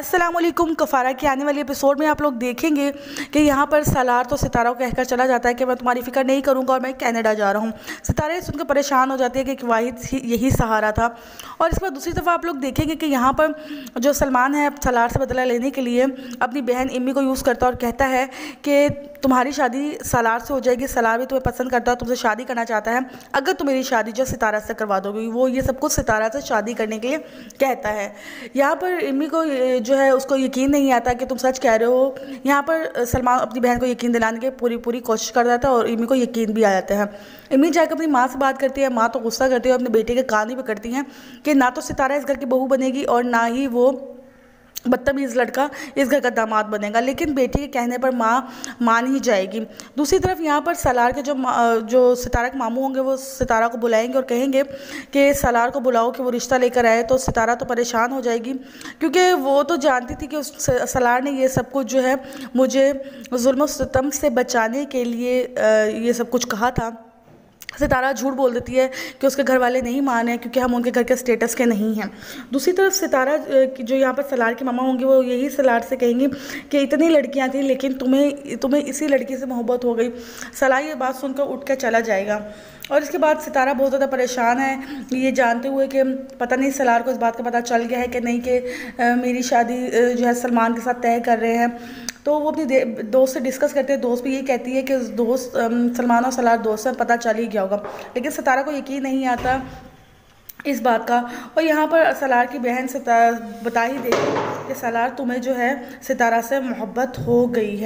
अस्सलाम वालेकुम। कफ़ारा के आने वाले एपिसोड में आप लोग देखेंगे कि यहाँ पर सालार तो सितारा को कहकर चला जाता है कि मैं तुम्हारी फ़िक्र नहीं करूँगा और मैं कनाडा जा रहा हूँ। सितारा ये सुनकर परेशान हो जाती है कि वाहिद यही सहारा था। और इस पर दूसरी तरफ आप लोग देखेंगे कि यहाँ पर जो सलमान है सालार से बदला लेने के लिए अपनी बहन इम्मी को यूज़ करता है और कहता है कि तुम्हारी शादी सालार से हो जाएगी, सालार भी तुम्हें पसंद करता है, तुमसे शादी करना चाहता है अगर तुम मेरी शादी जो सितारा से करवा दोगे। वो ये सब कुछ सितारा से शादी करने के लिए कहता है। यहाँ पर इम्मी को जो है उसको यकीन नहीं आता कि तुम सच कह रहे हो। यहाँ पर सलमान अपनी बहन को यकीन दिलाने की पूरी कोशिश कर रहा था और इम्मी को यकीन भी आ जाता है। इम्मी जाकर अपनी माँ से बात करती है, माँ तो गुस्सा करती है और अपने बेटे के कान ही पकड़ती हैं कि ना तो सितारा इस घर की बहू बनेगी और ना ही वो बदतमीज़ लड़का इस घर का दामाद बनेगा। लेकिन बेटी के कहने पर माँ मान ही जाएगी। दूसरी तरफ यहाँ पर सालार के जो सितारा के मामू होंगे वो सितारा को बुलाएंगे और कहेंगे कि सालार को बुलाओ कि वो रिश्ता लेकर आए। तो सितारा तो परेशान हो जाएगी क्योंकि वो तो जानती थी कि उस सालार ने ये सब कुछ जो है मुझे जुल्म सितम से बचाने के लिए ये सब कुछ कहा था। सितारा झूठ बोल देती है कि उसके घर वाले नहीं माने क्योंकि हम उनके घर के स्टेटस के नहीं हैं। दूसरी तरफ सितारा जो यहाँ पर सालार की मामा होंगी वो यही सालार से कहेंगी कि इतनी लड़कियाँ थी लेकिन तुम्हें इसी लड़की से मोहब्बत हो गई। सालार ये बात सुनकर उठ कर चला जाएगा और इसके बाद सितारा बहुत ज़्यादा परेशान है ये जानते हुए कि पता नहीं सालार को इस बात का पता चल गया है कि नहीं कि मेरी शादी जो है सलमान के साथ तय कर रहे हैं। तो वो अपनी दोस्त से डिस्कस करते हैं। दोस्त भी ये कहती है कि दोस्त सलमान और सालार दोस्त से पता चल ही गया होगा, लेकिन सितारा को यकीन नहीं आता इस बात का। और यहाँ पर सालार की बहन बता ही देगी कि सालार तुम्हें जो है सितारा से मोहब्बत हो गई है।